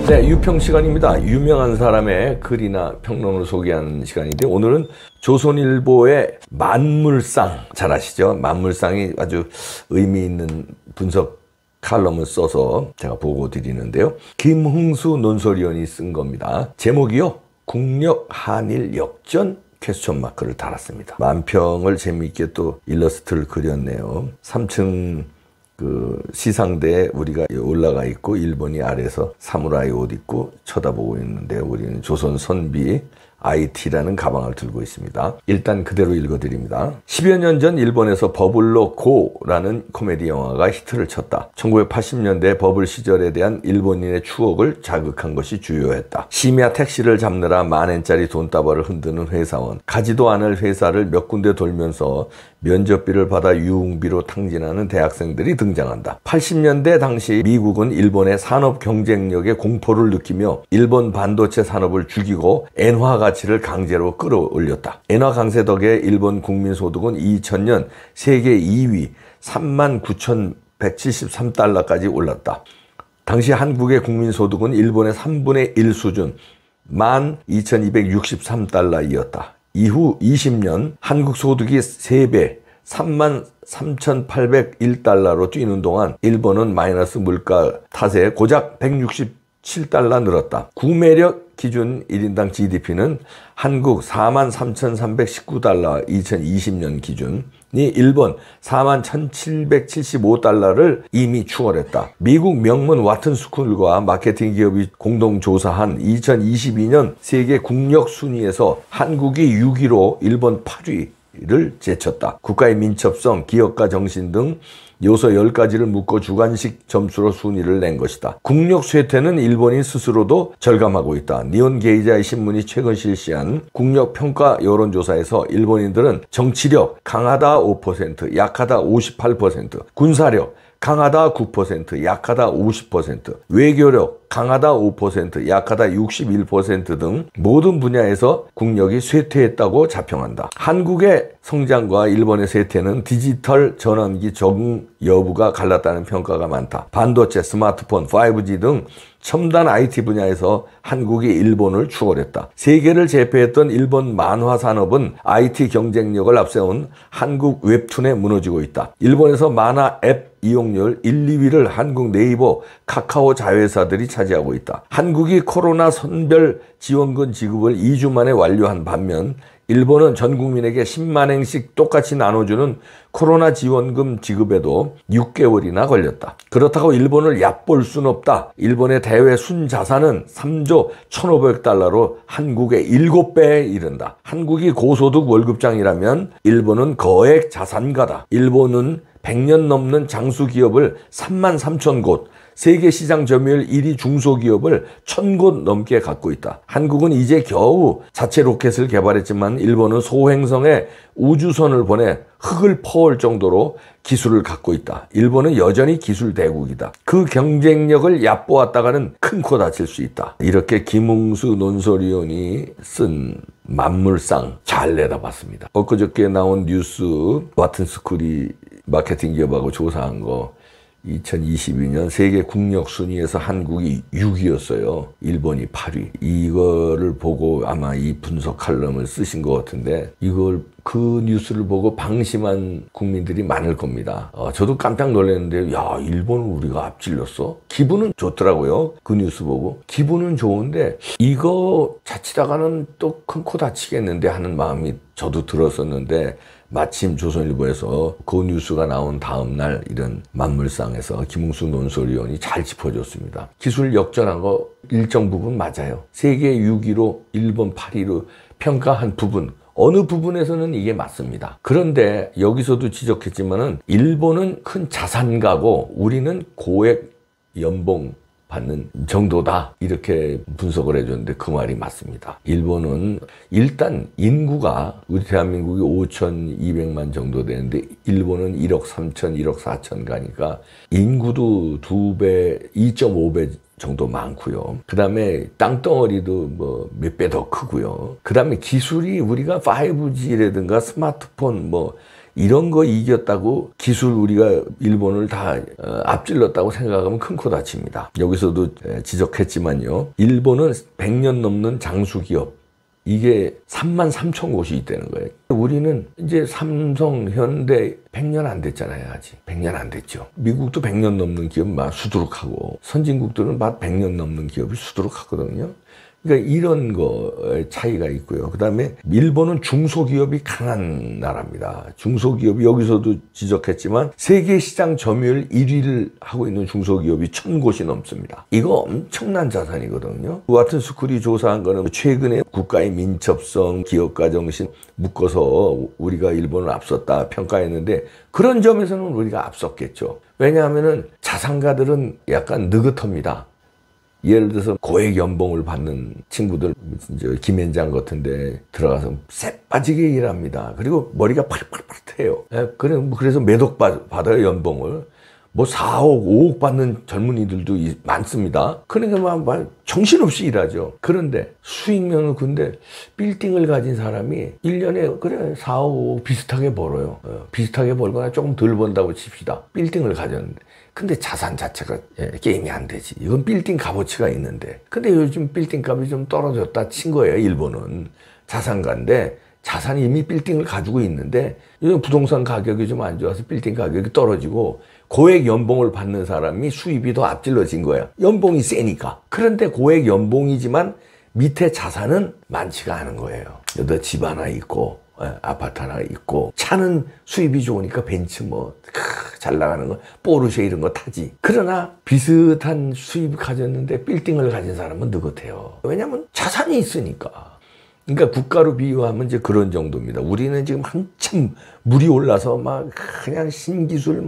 네, 유평 시간입니다. 유명한 사람의 글이나 평론을 소개하는 시간인데 오늘은 조선일보의 만물상, 잘 아시죠? 만물상이 아주 의미 있는 분석 칼럼을 써서 제가 보고 드리는데요. 김흥수 논설위원이 쓴 겁니다. 제목이요. 국력 한일 역전? 퀘스천 마크를 달았습니다. 만평을 재미있게 또 일러스트를 그렸네요. 3층 그 시상대에 우리가 올라가 있고 일본이 아래에서 사무라이 옷 입고 쳐다보고 있는데요. 우리는 조선 선비 IT라는 가방을 들고 있습니다. 일단 그대로 읽어드립니다. 10여 년 전 일본에서 버블로 고라는 코미디 영화가 히트를 쳤다. 1980년대 버블 시절에 대한 일본인의 추억을 자극한 것이 주요했다. 심야 택시를 잡느라 만엔짜리 돈다발을 흔드는 회사원, 가지도 않을 회사를 몇 군데 돌면서 면접비를 받아 유흥비로 탕진하는 대학생들이 등장한다. 80년대 당시 미국은 일본의 산업 경쟁력에 공포를 느끼며 일본 반도체 산업을 죽이고 엔화 가치를 강제로 끌어올렸다. 엔화 강세 덕에 일본 국민소득은 2000년 세계 2위 39,173달러까지 올랐다. 당시 한국의 국민소득은 일본의 3분의 1 수준 12,263달러이었다. 이후 20년 한국 소득이 3배 33,801달러로 뛰는 동안 일본은 마이너스 물가 탓에 고작 167달러 늘었다. 구매력 기준 1인당 GDP는 한국 43,319달러 2020년 기준이 일본 41,775달러를 이미 추월했다. 미국 명문 와튼스쿨과 마케팅 기업이 공동 조사한 2022년 세계 국력 순위에서 한국이 6위로 일본 8위를 제쳤다. 국가의 민첩성, 기업가 정신 등 요소 10가지를 묶어 주관식 점수로 순위를 낸 것이다. 국력 쇠퇴는 일본인 스스로도 절감하고 있다. 니온 게이자의 신문이 최근 실시한 국력 평가 여론조사에서 일본인들은 정치력 강하다 5%, 약하다 58%, 군사력 강하다 9%, 약하다 50%, 외교력 강하다 5%, 약하다 61% 등 모든 분야에서 국력이 쇠퇴했다고 자평한다. 한국의 성장과 일본의 쇠퇴는 디지털 전환기 적응 여부가 갈랐다는 평가가 많다. 반도체, 스마트폰, 5G 등 첨단 IT 분야에서 한국이 일본을 추월했다. 세계를 제패했던 일본 만화 산업은 IT 경쟁력을 앞세운 한국 웹툰에 무너지고 있다. 일본에서 만화 앱 이용률 1, 2위를 한국 네이버, 카카오 자회사들이 차지하고 있다. 한국이 코로나 선별 지원금 지급을 2주 만에 완료한 반면 일본은 전 국민에게 10만엔씩 똑같이 나눠주는 코로나 지원금 지급에도 6개월이나 걸렸다. 그렇다고 일본을 얕볼 순 없다. 일본의 대외 순자산은 3조 1,500달러로 한국의 7배에 이른다. 한국이 고소득 월급장이라면 일본은 거액 자산가다. 일본은 100년 넘는 장수기업을 33,000곳, 세계 시장 점유율 1위 중소기업을 1,000곳 넘게 갖고 있다. 한국은 이제 겨우 자체 로켓을 개발했지만 일본은 소행성에 우주선을 보내 흙을 퍼올 정도로 기술을 갖고 있다. 일본은 여전히 기술 대국이다. 그 경쟁력을 얕보았다가는 큰 코 다칠 수 있다. 이렇게 김흥수 논설위원이 쓴 만물상 잘 내다봤습니다. 엊그저께 나온 뉴스 와튼스쿨이 마케팅 기업하고 조사한 거 2022년 세계 국력 순위에서 한국이 6위였어요. 일본이 8위. 이거를 보고 아마 이 분석 칼럼을 쓰신 것 같은데 이걸 그 뉴스를 보고 방심한 국민들이 많을 겁니다. 저도 깜짝 놀랐는데 야, 일본을 우리가 앞질렀어? 기분은 좋더라고요. 그 뉴스 보고. 기분은 좋은데 이거 자칫하다가는 또 큰 코 다치겠는데 하는 마음이 저도 들었었는데 마침 조선일보에서 그 뉴스가 나온 다음 날 이런 만물상에서 김흥수 논설위원이 잘 짚어줬습니다. 기술 역전한 거 일정 부분 맞아요. 세계 6위로 일본 8위로 평가한 부분 어느 부분에서는 이게 맞습니다. 그런데 여기서도 지적했지만은 일본은 큰 자산가고 우리는 고액 연봉 받는 정도다 이렇게 분석을 해줬는데 그 말이 맞습니다. 일본은 일단 인구가 우리 대한민국이 5,200만 정도 되는데 일본은 1억 3천, 1억 4천 가니까 인구도 2배, 2.5배 정도 많고요. 그 다음에 땅덩어리도 뭐 몇 배 더 크고요. 그 다음에 기술이 우리가 5G라든가 스마트폰 뭐 이런 거 이겼다고 기술 우리가 일본을 다 앞질렀다고 생각하면 큰 코 다칩니다. 여기서도 지적했지만요. 일본은 100년 넘는 장수기업. 이게 33,000곳이 있다는 거예요. 우리는 이제 삼성, 현대 100년 안 됐잖아요, 아직. 100년 안 됐죠. 미국도 100년 넘는 기업 막 수두룩하고, 선진국들은 막 100년 넘는 기업이 수두룩하거든요. 그러니까 이런 거에 차이가 있고요. 그 다음에 일본은 중소기업이 강한 나라입니다. 중소기업이 여기서도 지적했지만 세계 시장 점유율 1위를 하고 있는 중소기업이 1000곳이 넘습니다. 이거 엄청난 자산이거든요. 와튼스쿨이 조사한 거는 최근에 국가의 민첩성, 기업가 정신 묶어서 우리가 일본을 앞섰다 평가했는데 그런 점에서는 우리가 앞섰겠죠. 왜냐하면은 자산가들은 약간 느긋합니다. 예를 들어서 고액 연봉을 받는 친구들, 김현장 같은데 들어가서 쎄 빠지게 일합니다. 그리고 머리가 팔팔팔해요. 그래서 매덕 받아요, 연봉을. 뭐 4억, 5억 받는 젊은이들도 많습니다. 그러니까 막 정신없이 일하죠. 그런데 수익면은 근데 빌딩을 가진 사람이 1년에 그래 4억, 5억 비슷하게 벌어요. 비슷하게 벌거나 조금 덜 번다고 칩시다. 빌딩을 가졌는데. 근데 자산 자체가 게임이 안 되지. 이건 빌딩 값어치가 있는데. 근데 요즘 빌딩 값이 좀 떨어졌다 친 거예요, 일본은. 자산가인데 자산이 이미 빌딩을 가지고 있는데 요즘 부동산 가격이 좀 안 좋아서 빌딩 가격이 떨어지고 고액 연봉을 받는 사람이 수입이 더 앞질러진 거야. 연봉이 세니까. 그런데 고액 연봉이지만 밑에 자산은 많지가 않은 거예요. 여기다 집 하나 있고 아파트 하나 있고 차는 수입이 좋으니까 벤츠 잘 나가는 거 포르쉐 이런 거 타지. 그러나 비슷한 수입을 가졌는데 빌딩을 가진 사람은 느긋해요. 왜냐면 자산이 있으니까. 그러니까 국가로 비유하면 이제 그런 정도입니다. 우리는 지금 한참 물이 올라서 막 그냥 신기술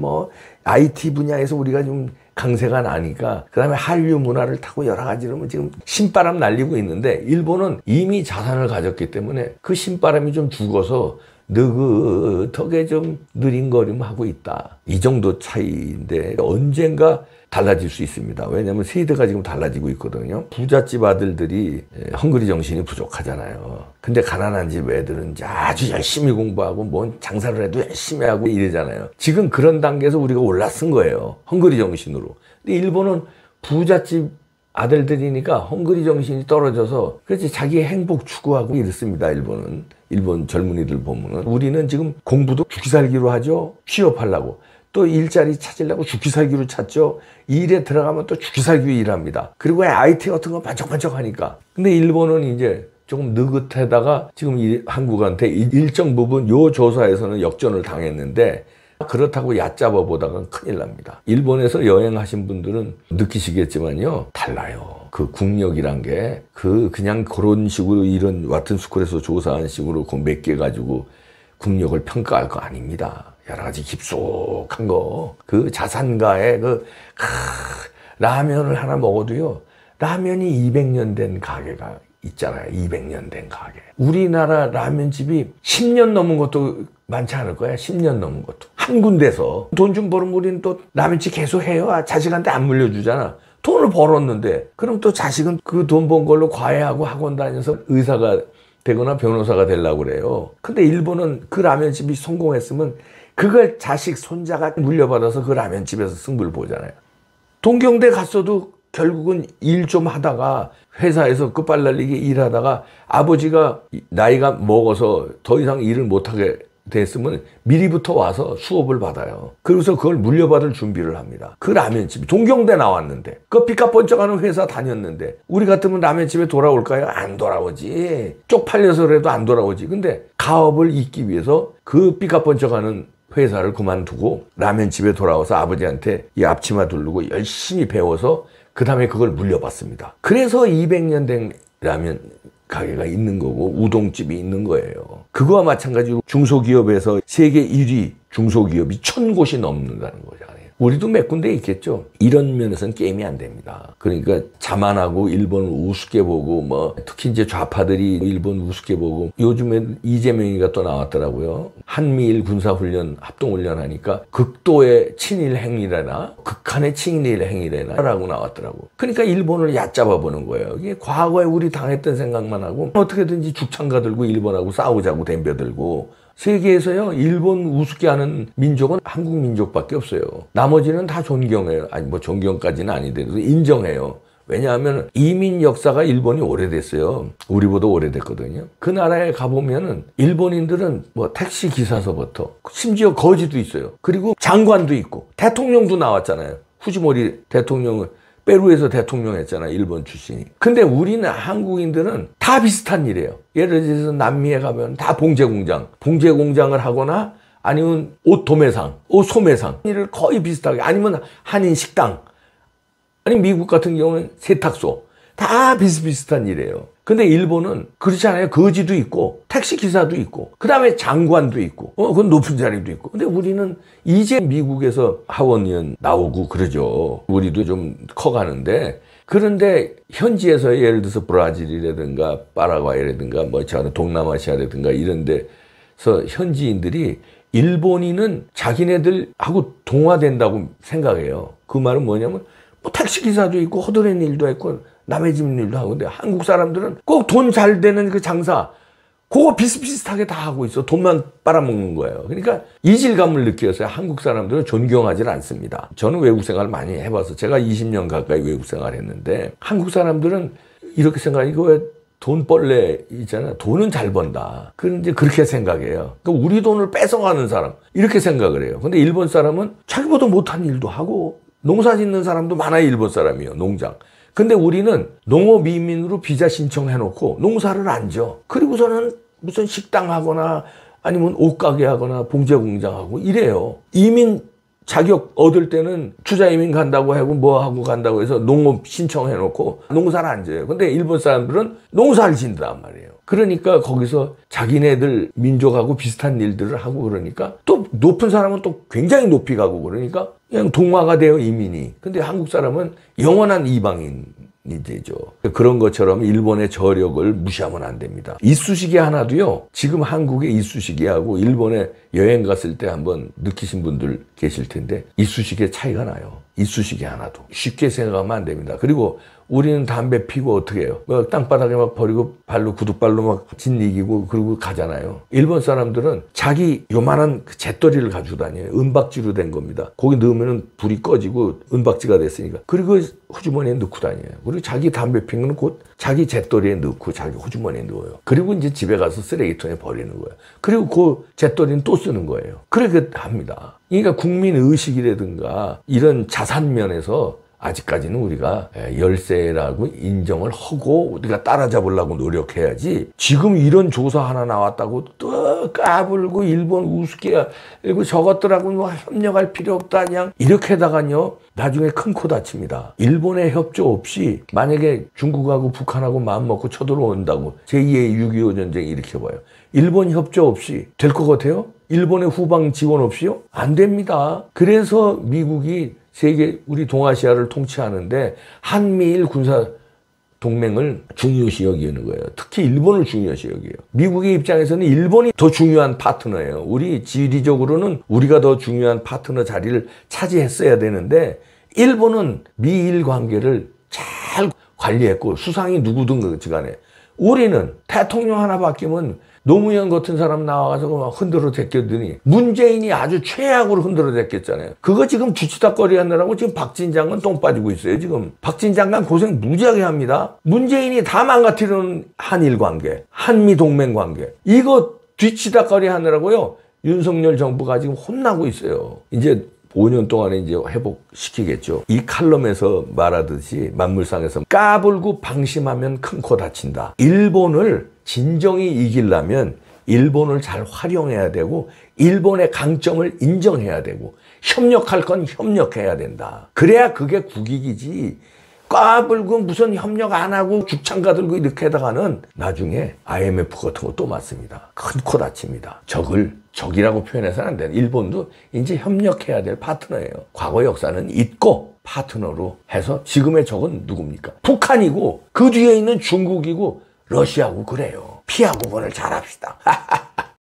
IT 분야에서 우리가 좀 강세가 나니까 그다음에 한류 문화를 타고 여러 가지로 지금 신바람 날리고 있는데 일본은 이미 자산을 가졌기 때문에 그 신바람이 좀 죽어서 느긋하게 좀 느릿거림하고 있다. 이 정도 차이인데 언젠가 달라질 수 있습니다. 왜냐하면 세대가 지금 달라지고 있거든요. 부잣집 아들들이 헝그리 정신이 부족하잖아요. 근데 가난한 집 애들은 아주 열심히 공부하고 뭔 장사를 해도 열심히 하고 이러잖아요. 지금 그런 단계에서 우리가 올라선 거예요. 헝그리 정신으로. 근데 일본은 부잣집 아들들이니까 헝그리 정신이 떨어져서 그렇지 자기의 행복 추구하고 이렇습니다. 일본은. 일본 젊은이들 보면은 우리는 지금 공부도 죽기살기로 하죠. 취업하려고. 또 일자리 찾으려고 죽기살기로 찾죠. 일에 들어가면 또 죽기살기로 일합니다. 그리고 IT 같은 거 반짝반짝 하니까. 근데 일본은 이제 조금 느긋하다가 지금 한국한테 일정 부분 요 조사에서는 역전을 당했는데 그렇다고 얕잡아 보다가 큰일 납니다. 일본에서 여행하신 분들은 느끼시겠지만요. 달라요. 그 국력이란 게 그냥 그런 식으로 이런 와튼스쿨에서 조사한 식으로 그 몇 개 가지고 국력을 평가할 거 아닙니다. 여러 가지 깊숙한 거. 그 자산가의 라면을 하나 먹어도요. 라면이 200년 된 가게가 있잖아요. 200년 된 가게. 우리나라 라면집이 10년 넘은 것도 많지 않을 거야. 10년 넘은 것도. 한 군데서. 돈 좀 벌으면 우리는 또 라면집 계속 해요. 자식한테 안 물려주잖아. 돈을 벌었는데 그럼 또 자식은 그 돈 번 걸로 과외하고 학원 다녀서 의사가 되거나 변호사가 되려고 그래요. 근데 일본은 그 라면집이 성공했으면 그걸 자식, 손자가 물려받아서 그 라면집에서 승부를 보잖아요. 동경대 갔어도 결국은 일 좀 하다가 회사에서 끝발날리게 일하다가 아버지가 나이가 먹어서 더 이상 일을 못하게 됐으면 미리부터 와서 수업을 받아요. 그래서 그걸 물려받을 준비를 합니다. 그 라면집이 동경대 나왔는데 그 삐까뻔쩍하는 회사 다녔는데 우리 같으면 라면집에 돌아올까요? 안 돌아오지. 쪽팔려서라도 안 돌아오지. 근데 가업을 잇기 위해서 그 삐까뻔쩍하는 회사를 그만두고 라면집에 돌아와서 아버지한테 이 앞치마 두르고 열심히 배워서 그 다음에 그걸 물려받습니다. 그래서 200년 된 라면 가게가 있는 거고 우동집이 있는 거예요. 그거와 마찬가지로 중소기업에서 세계 1위 중소기업이 1000곳이 넘는다는 거잖아요. 우리도 몇 군데 있겠죠. 이런 면에서는 게임이 안 됩니다. 그러니까 자만하고 일본을 우습게 보고 특히 이제 좌파들이 일본 우습게 보고 요즘에 이재명이가 또 나왔더라고요. 한미일 군사훈련 합동훈련 하니까 극도의 친일 행위래나 극한의 친일 행위래나 라고 나왔더라고. 그러니까 일본을 얕잡아 보는 거예요. 이게 과거에 우리 당했던 생각만 하고 어떻게든지 죽창가 들고 일본하고 싸우자고 덤벼들고 세계에서요, 일본 우습게 하는 민족은 한국 민족밖에 없어요. 나머지는 다 존경해요. 아니, 뭐 존경까지는 아니더라도 인정해요. 왜냐하면 이민 역사가 일본이 오래됐어요. 우리보다 오래됐거든요. 그 나라에 가보면은 일본인들은 뭐 택시 기사서부터 심지어 거지도 있어요. 그리고 장관도 있고 대통령도 나왔잖아요. 후지모리 대통령은 페루에서 대통령 했잖아요. 일본 출신이. 근데 우리는 한국인들은 다 비슷한 일이에요. 예를 들어서 남미에 가면 다 봉제공장을 하거나 아니면 옷 도매상, 옷 소매상 일을 거의 비슷하게, 아니면 한인 식당, 아니 미국 같은 경우는 세탁소, 다 비슷비슷한 일이에요. 근데 일본은 그렇지 않아요. 거지도 있고 택시 기사도 있고 그다음에 장관도 있고 그건 높은 자리도 있고. 근데 우리는 이제 미국에서 하원의원 나오고 그러죠. 우리도 좀 커가는데, 그런데 현지에서 예를 들어서 브라질이라든가 파라과이라든가 뭐 저는 동남아시아라든가 이런 데서 현지인들이 일본인은 자기네들하고 동화된다고 생각해요. 그 말은 뭐냐면 뭐 택시기사도 있고 허드렛 일도 했고 남의 집 일도 하고. 근데 한국 사람들은 꼭 돈 잘 되는 그 장사 그거 비슷비슷하게 다 하고 있어. 돈만 빨아먹는 거예요. 그러니까 이질감을 느껴서요. 한국 사람들은 존경하지 않습니다. 저는 외국 생활을 많이 해봐서 제가 20년 가까이 외국 생활을 했는데, 한국 사람들은 이렇게 생각해. 이거 왜 돈벌레 있잖아. 돈은 잘 번다. 이제 그렇게 생각해요. 그러니까 우리 돈을 뺏어가는 사람 이렇게 생각을 해요. 근데 일본 사람은 자기보다 못한 일도 하고 농사 짓는 사람도 많아요. 일본 사람이요. 농장. 근데 우리는 농업 이민으로 비자 신청해놓고 농사를 안 져. 그리고서는 무슨 식당 하거나 아니면 옷가게 하거나 봉제 공장하고 이래요. 이민 자격 얻을 때는 투자 이민 간다고 하고 뭐 하고 간다고 해서 농업 신청해놓고 농사를 안 져요. 근데 일본 사람들은 농사를 짓는단 말이에요. 그러니까 거기서 자기네들 민족하고 비슷한 일들을 하고, 그러니까 또 높은 사람은 또 굉장히 높이 가고, 그러니까 그냥 동화가 돼요, 이민이. 근데 한국 사람은 영원한 이방인이 되죠. 그런 것처럼 일본의 저력을 무시하면 안 됩니다. 이쑤시개 하나도요, 지금 한국의 이쑤시개하고 일본에 여행 갔을 때 한번 느끼신 분들 계실 텐데 이쑤시개 차이가 나요. 이쑤시개 하나도. 쉽게 생각하면 안 됩니다. 그리고 우리는 담배 피고 어떻게 해요? 뭐 땅바닥에 막 버리고 발로 구두발로 막 짓이기고 그러고 가잖아요. 일본 사람들은 자기 요만한 그 잿더리를 가지고 다녀요. 은박지로 된 겁니다. 거기 넣으면 불이 꺼지고 은박지가 됐으니까. 그리고 호주머니에 넣고 다녀요. 그리고 자기 담배 피는 건 곧 자기 잿더리에 넣고 자기 호주머니에 넣어요. 그리고 이제 집에 가서 쓰레기통에 버리는 거예요. 그리고 그 잿더리는 또 쓰는 거예요. 그렇게 합니다. 그러니까 국민 의식이라든가 이런 자산 면에서 아직까지는 우리가 열세라고 인정을 하고 우리가 따라잡으려고 노력해야지, 지금 이런 조사 하나 나왔다고 또 까불고 일본 우습게 그리고 저것들하고 뭐 협력할 필요 없다 그냥 이렇게다가요 나중에 큰 코 다칩니다. 일본의 협조 없이 만약에 중국하고 북한하고 마음먹고 쳐들어온다고 제2의 6.25 전쟁 일으켜봐요. 일본 협조 없이 될 것 같아요? 일본의 후방 지원 없이요? 안 됩니다. 그래서 미국이 세계 우리 동아시아를 통치하는데 한미일 군사 동맹을 중요시 여기는 거예요. 특히 일본을 중요시 여기요. 미국의 입장에서는 일본이 더 중요한 파트너예요. 우리 지리적으로는 우리가 더 중요한 파트너 자리를 차지했어야 되는데 일본은 미일 관계를 잘 관리했고 수상이 누구든 간에 우리는 대통령 하나 바뀌면 노무현 같은 사람 나와가지고 막 흔들어 제꼈더니 문재인이 아주 최악으로 흔들어 제꼈잖아요. 그거 지금 뒤치다거리 하느라고 지금 박진 장관 똥 빠지고 있어요. 지금 박진 장관 고생 무지하게 합니다. 문재인이 다 망가뜨리는 한일 관계, 한미 동맹 관계, 이거 뒤치다거리 하느라고요 윤석열 정부가 지금 혼나고 있어요. 이제 5년 동안에 이제 회복시키겠죠. 이 칼럼에서 말하듯이 만물상에서 까불고 방심하면 큰 코 다친다. 일본을 진정히 이기려면 일본을 잘 활용해야 되고 일본의 강점을 인정해야 되고 협력할 건 협력해야 된다. 그래야 그게 국익이지. 까불고 무슨 협력 안 하고 죽창가 들고 이렇게 하다가는 나중에 IMF 같은 거 또 맞습니다. 큰 코 다칩니다. 적이라고 표현해서는 안 돼요. 일본도 이제 협력해야 될 파트너예요. 과거 역사는 잊고 파트너로 해서 지금의 적은 누굽니까? 북한이고 그 뒤에 있는 중국이고 러시아고 그래요. 피하고 그걸 잘합시다.